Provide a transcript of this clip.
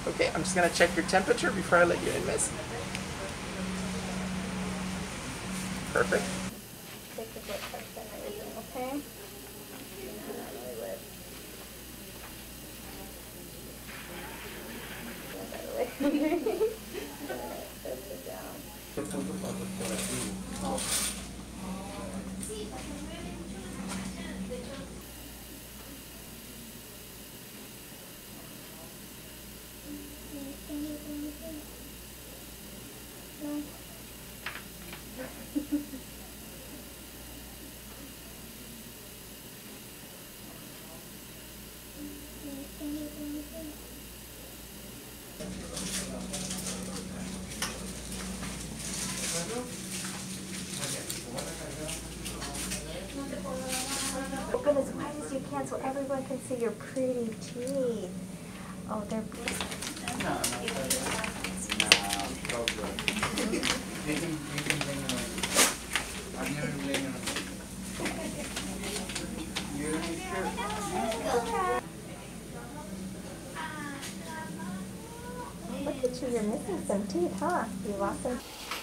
Okay, I'm just gonna check your temperature before I let you in, miss. Perfect. Take the blood pressure and everything, okay? Open as wide as you can so everyone can see your pretty teeth. Oh, they're beautiful. No, no, you can bring it on. I'm gonna bring it on. You're sure? Look at you, you're missing some teeth, huh? You lost some.